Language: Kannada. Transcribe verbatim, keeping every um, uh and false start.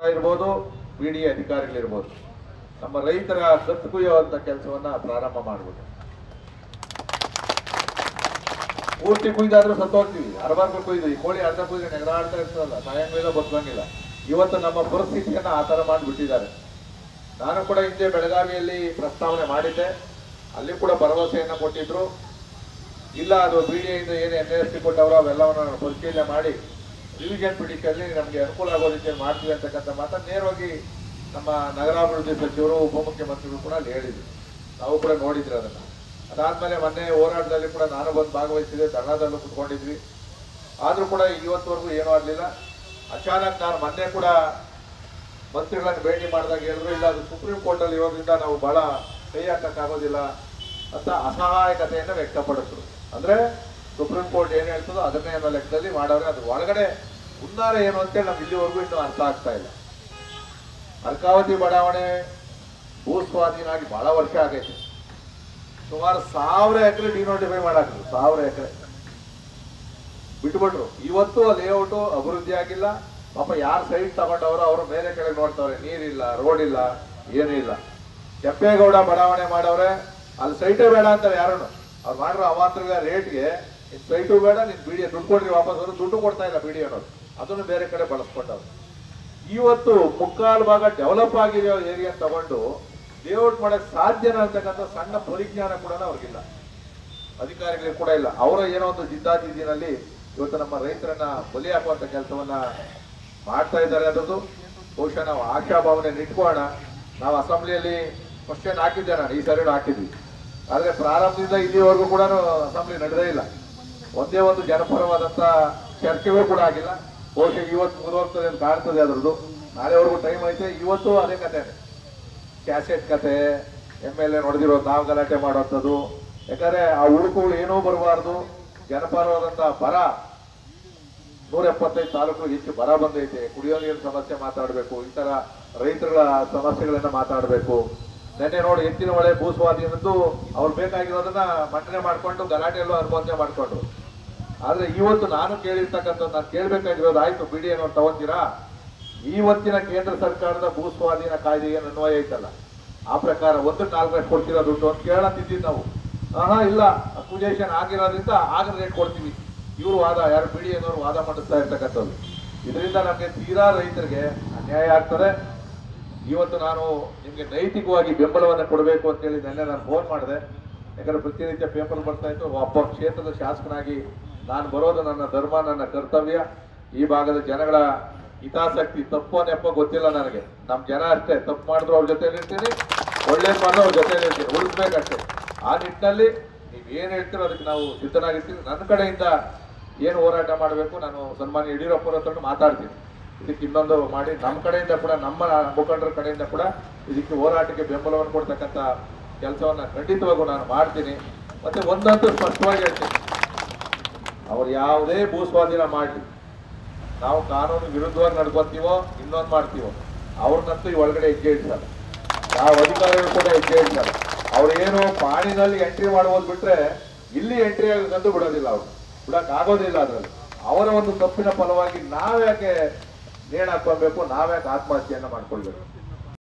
ಇರ್ಬೋದು, ಬಿ ಡಿ ಎ ಅಧಿಕಾರಿಗಳಿರ್ಬೋದು, ನಮ್ಮ ರೈತರ ಕತ್ತು ಕುಯ್ಯುವಂತ ಕೆಲಸವನ್ನ ಪ್ರಾರಂಭ ಮಾಡ್ಬೋದು. ಪೂರ್ತಿ ಕುಯ್ದಾದ್ರೂ ಸತ್ತೋಗ್ತೀವಿ, ಅರ್ಬಾರ್ಗ ಕುಯ್ದು ಈ ಕೋಳಿ ಅರ್ಧ ಕುಯ್ದು ನೆಗರಾಡ್ತಾ ಇರ್ತದಲ್ಲ, ಸಾಯಂಕಾಲ ಬದುಕಂಗಿಲ್ಲ. ಇವತ್ತು ನಮ್ಮ ಪರಿಸ್ಥಿತಿಯನ್ನ ಆ ತರ ಮಾಡಿಬಿಟ್ಟಿದ್ದಾರೆ. ನಾನು ಕೂಡ ಹಿಂದೆ ಬೆಳಗಾವಿಯಲ್ಲಿ ಪ್ರಸ್ತಾವನೆ ಮಾಡಿದ್ದೆ, ಅಲ್ಲಿ ಕೂಡ ಭರವಸೆಯನ್ನ ಕೊಟ್ಟಿದ್ರು. ಇಲ್ಲ, ಅದು ಬಿ ಡಿ ಎ ಏನು ಎನ್ ಎಸ್ ಸಿ ಕೊಟ್ಟವರು ಅವೆಲ್ಲವನ್ನು ಪರಿಶೀಲನೆ ಮಾಡಿ ರಿವಿಷನ್ ಪಿಟಿಷನ್ಲಿ ನಮಗೆ ಅನುಕೂಲ ಆಗೋ ರೀತಿಯಲ್ಲಿ ಮಾಡ್ತೀವಿ ಅಂತಕ್ಕಂಥ ಮಾತನ್ನು ನೇರವಾಗಿ ನಮ್ಮ ನಗರಾಭಿವೃದ್ಧಿ ಸಚಿವರು ಉಪಮುಖ್ಯಮಂತ್ರಿಗಳು ಕೂಡ ಅಲ್ಲಿ ಹೇಳಿದ್ರು. ನಾವು ಕೂಡ ನೋಡಿದ್ರಿ ಅದನ್ನ. ಅದಾದ್ಮೇಲೆ ಮೊನ್ನೆ ಹೋರಾಟದಲ್ಲಿ ಕೂಡ ನಾನು ಬಂದು ಭಾಗವಹಿಸಿದೆ, ಧರ್ನಾದಲ್ಲೂ ಕುತ್ಕೊಂಡಿದ್ವಿ. ಆದ್ರೂ ಕೂಡ ಇವತ್ತವರೆಗೂ ಏನೂ ಆಗಲಿಲ್ಲ. ಅಚಾನಕ್ ನಾನು ಮೊನ್ನೆ ಕೂಡ ಮಂತ್ರಿಗಳನ್ನು ಭೇಟಿ ಮಾಡಿದಾಗ ಹೇಳಿದ್ರು, ಇಲ್ಲ ಅದು ಸುಪ್ರೀಂ ಕೋರ್ಟಲ್ಲಿ ಇರೋದ್ರಿಂದ ನಾವು ಬಹಳ ಕೈ ಹಾಕಕ್ಕಾಗೋದಿಲ್ಲ ಅಂತ ಅಸಹಾಯಕತೆಯನ್ನು ವ್ಯಕ್ತಪಡಿಸಿದ್ರು. ಅಂದ್ರೆ ಸುಪ್ರೀಂ ಕೋರ್ಟ್ ಏನು ಹೇಳ್ತದೋ ಅದನ್ನೇ ಅನ್ನೋ ಲೆಕ್ಕದಲ್ಲಿ ಮಾಡೋರೆ. ಅದ್ರ ಒಳಗಡೆ ಉನ್ನಾರ ಏನು ಅಂತೇಳಿ ನಮ್ಗೆ ಇಲ್ಲಿವರೆಗೂ ಇನ್ನೂ ಅರ್ಥ ಆಗ್ತಾ ಇಲ್ಲ. ಅರ್ಕಾವತಿ ಬಡಾವಣೆ ಭೂ ಸ್ವಾಧೀನ ಆಗಿ ಬಹಳ ವರ್ಷ ಆಗೈತೆ. ಸುಮಾರು ಸಾವಿರ ಎಕರೆ ಡಿನೋಟಿಫೈ ಮಾಡಾಕಿದ್ರು, ಸಾವಿರ ಎಕರೆ ಬಿಟ್ಬಿಟ್ರು. ಇವತ್ತು ಆ ಲೇಔಟು ಅಭಿವೃದ್ಧಿ ಆಗಿಲ್ಲ. ಪಾಪ ಯಾರು ಸೈಟ್ ತಗೊಂಡವರು ಅವರು ಬೇರೆ ಕಡೆ ನೋಡ್ತಾವ್ರೆ, ನೀರಿಲ್ಲ, ರೋಡ್ ಇಲ್ಲ, ಏನೂ ಇಲ್ಲ. ಕೆಂಪೇಗೌಡ ಬಡಾವಣೆ ಮಾಡವ್ರೆ, ಅಲ್ಲಿ ಸೈಟೇ ಬೇಡ ಅಂತಾರೆ ಯಾರನ್ನು. ಅವ್ರು ಮಾಡಿರೋ ಅವಾಂತರಗಳ ರೇಟ್ಗೆ ನಿನ್ ಸೈಟು ಬೇಡ, ನಿನ್ ಬಿ ಡಿ ಎ ದುಡ್ಡು ಕೊಡ್ರಿ ವಾಪಸ್. ಅವರು ದುಡ್ಡು ಕೊಡ್ತಾ ಇಲ್ಲ ಬಿ ಡಿ ಅನ್ನೋದು, ಅದನ್ನು ಬೇರೆ ಕಡೆ ಬಳಸ್ಕೊಂಡವ್ರು. ಇವತ್ತು ಮುಕ್ಕಾಲು ಭಾಗ ಡೆವಲಪ್ ಆಗಿರೋ ಏರಿಯಾ ತಗೊಂಡು ಲೇಔಟ್ ಮಾಡಕ್ ಸಾಧ್ಯನ ಅಂತಕ್ಕಂಥ ಸಣ್ಣ ಪರಿಜ್ಞಾನ ಕೂಡ ಅವ್ರಿಗಿಲ್ಲ, ಅಧಿಕಾರಿಗಳಿಗೆ ಕೂಡ ಇಲ್ಲ. ಅವರ ಏನೋ ಒಂದು ಜಿದ್ದಾಜಿದ್ದಿನಲ್ಲಿ ಇವತ್ತು ನಮ್ಮ ರೈತರನ್ನ ಬಲಿ ಹಾಕುವಂತ ಕೆಲಸವನ್ನ ಮಾಡ್ತಾ ಇದ್ದಾರೆ. ಅದೊಂದು ಬಹುಶಃ ನಾವು ಆಶಾಭಾವನೆ ಇಟ್ಕೋಣ. ನಾವು ಅಸೆಂಬ್ಲಿಯಲ್ಲಿ ಕ್ವಶನ್ ಹಾಕಿದ್ದೆ, ನಾನು ಈ ಸರಿ ಹಾಕಿದ್ವಿ. ಆದ್ರೆ ಪ್ರಾರಂಭದಿಂದ ಇಲ್ಲಿವರೆಗೂ ಕೂಡ ಅಸೆಂಬ್ಲಿ ನಡೆದೇ ಇಲ್ಲ. ಒಂದೇ ಒಂದು ಜನಪರವಾದಂತ ಚರ್ಚೆಗೂ ಕೂಡ ಆಗಿಲ್ಲ. ಬಹುಶಃ ಇವತ್ತು ಮುಗಿದೋಗ್ತದೆ ಅಂತ ಕಾಣ್ತದೆ ಅದ್ರದ್ದು. ನಾಳೆವರೆಗೂ ಟೈಮ್ ಐತೆ. ಇವತ್ತು ಅದೇ ಕತೆ, ಕ್ಯಾಸೆಟ್ ಕತೆ, ಎಮ್ ಎಲ್ ಎ ನೋಡಿದಿರೋದು, ನಾವು ಗಲಾಟೆ ಮಾಡುವಂಥದ್ದು. ಯಾಕಂದ್ರೆ ಆ ಉಳುಕುಗಳು ಏನೂ ಬರಬಾರ್ದು. ಜನಪರವಾದಂತ ಬರ ನೂರ ಎಪ್ಪತ್ತೈದು ತಾಲೂಕು ಹೆಚ್ಚು ಬರ ಬಂದೈತೆ. ಕುಡಿಯೋ ನೀರಿನ ಸಮಸ್ಯೆ ಮಾತಾಡಬೇಕು, ಈ ತರ ರೈತರ ಸಮಸ್ಯೆಗಳನ್ನ ಮಾತಾಡಬೇಕು. ನೆನ್ನೆ ನೋಡಿ ಎತ್ತಿನ ಹೊಳೆ ಭೂ ಸ್ವಾಧೀನದ್ದು ಅವ್ರು ಬೇಕಾಗಿರೋದನ್ನ ಮಂಡನೆ ಮಾಡ್ಕೊಂಡು ಗಲಾಟೆಯಲ್ಲೂ ಅನುಮೋದನೆ ಮಾಡ್ಕೊಂಡು. ಆದ್ರೆ ಇವತ್ತು ನಾನು ಕೇಳಿರ್ತಕ್ಕಂಥದ್ದು, ನಾನು ಕೇಳ್ಬೇಕಾಗಿರೋದು, ಆಯ್ತು ಬಿ ಡಿ ಎ ನೋಡಿ ತಗೊಂತೀರಾ, ಇವತ್ತಿನ ಕೇಂದ್ರ ಸರ್ಕಾರದ ಭೂ ಸ್ವಾಧೀನ ಕಾಯ್ದೆ ಏನು ಅನ್ವಯ ಐತಲ್ಲ, ಆ ಪ್ರಕಾರ ಒಂದು ನಾಲ್ಕರಷ್ಟು ಕೊಡ್ತಿರೋ ದುಡ್ಡು ಅಂತ ಕೇಳತ್ತಿದ್ದೀವಿ ನಾವು. ಆಹಾ ಇಲ್ಲ, ಅಕ್ವಿಜೇಷನ್ ಆಗಿರೋದ್ರಿಂದ ಆಗ ರೇಟ್ ಕೊಡ್ತೀವಿ. ಇವರು ವಾದ, ಯಾರು ಬಿ ಡಿ ಎನವರು ವಾದ ಮಾಡಿಸ್ತಾ ಇರ್ತಕ್ಕಂಥದ್ದು. ಇದರಿಂದ ನಮಗೆ ತೀರಾ ರೈತರಿಗೆ ಅನ್ಯಾಯ ಆಗ್ತದೆ. ಇವತ್ತು ನಾನು ನಿಮ್ಗೆ ನೈತಿಕವಾಗಿ ಬೆಂಬಲವನ್ನು ಕೊಡಬೇಕು ಅಂತೇಳಿ ನೆನ್ನೆ ನಾನು ಫೋನ್ ಮಾಡಿದೆ. ಯಾಕಂದ್ರೆ ಪ್ರತಿನಿತ್ಯ ಪೇಪರ್ ಬರ್ತಾ ಇತ್ತು. ಒಬ್ಬ ಕ್ಷೇತ್ರದ ಶಾಸಕನಾಗಿ ನಾನು ಬರೋದು ನನ್ನ ಧರ್ಮ, ನನ್ನ ಕರ್ತವ್ಯ. ಈ ಭಾಗದ ಜನಗಳ ಹಿತಾಸಕ್ತಿ ತಪ್ಪೋ ನೆಪ್ಪೋ ಗೊತ್ತಿಲ್ಲ ನನಗೆ. ನಮ್ಮ ಜನ ಅಷ್ಟೇ, ತಪ್ಪು ಮಾಡಿದ್ರು ಅವ್ರ ಜೊತೆಲಿ ಇರ್ತೀನಿ, ಒಳ್ಳೇದು ಮಾಡಿದ್ರು ಅವ್ರ ಜೊತೆಲಿ ಇರ್ತೀನಿ, ಉಳಿಸ್ಬೇಕಷ್ಟೇ. ಆ ನಿಟ್ಟಿನಲ್ಲಿ ನೀವೇನು ಹೇಳ್ತೀರೋ ಅದಕ್ಕೆ ನಾವು ಸಿದ್ಧನಾಗಿರ್ತೀವಿ. ನನ್ನ ಕಡೆಯಿಂದ ಏನು ಹೋರಾಟ ಮಾಡಬೇಕು ನಾನು ಸನ್ಮಾನ್ಯ ಯಡಿಯೂರಪ್ಪರ ಹತ್ರ ಮಾತಾಡ್ತೀನಿ. ಇದಕ್ಕೆ ಇನ್ನೊಂದು ಮಾಡಿ ನಮ್ಮ ಕಡೆಯಿಂದ ಕೂಡ, ನಮ್ಮ ಮುಖಂಡರ ಕಡೆಯಿಂದ ಕೂಡ ಇದಕ್ಕೆ ಹೋರಾಟಕ್ಕೆ ಬೆಂಬಲವನ್ನು ಕೊಡ್ತಕ್ಕಂಥ ಕೆಲಸವನ್ನ ಖಂಡಿತವಾಗೂ ನಾನು ಮಾಡ್ತೀನಿ. ಮತ್ತೆ ಒಂದಂತೂ ಸ್ಪಷ್ಟವಾಗಿ ಹೇಳ್ತೀನಿ, ಅವ್ರು ಯಾವುದೇ ಭೂ ಸ್ವಾಧೀನ ಮಾಡಲಿ, ನಾವು ಕಾನೂನು ವಿರುದ್ಧವಾಗಿ ನಡ್ಕೊತೀವೋ ಇನ್ನೊಂದು ಮಾಡ್ತೀವೋ, ಅವ್ರನ್ನಂತೂ ಈ ಒಳಗಡೆ ಹೆಜ್ಜೆ ಇಡ್ಸಲ್ಲ. ಯಾವ ಅಧಿಕಾರಿಗಳು ಕೂಡ ಹೆಜ್ಜೆ ಇಡ್ಸಲ್ಲ. ಅವ್ರೇನು ಪಾಣಿನಲ್ಲಿ ಎಂಟ್ರಿ ಮಾಡುವುದು ಬಿಟ್ರೆ ಇಲ್ಲಿ ಎಂಟ್ರಿ ಆಗಂತೂ ಬಿಡೋದಿಲ್ಲ. ಅವ್ರು ಬಿಡಕ್ ಆಗೋದಿಲ್ಲ. ಅದರಲ್ಲಿ ಅವರ ಒಂದು ತಪ್ಪಿನ ಫಲವಾಗಿ ನಾವ್ಯಾಕೆ ನೇಣು ಹಾಕೊಳ್ಬೇಕು, ನಾವ್ಯಾಕೆ ಆತ್ಮಹತ್ಯೆಯನ್ನ ಮಾಡ್ಕೊಳ್ಬೇಕು?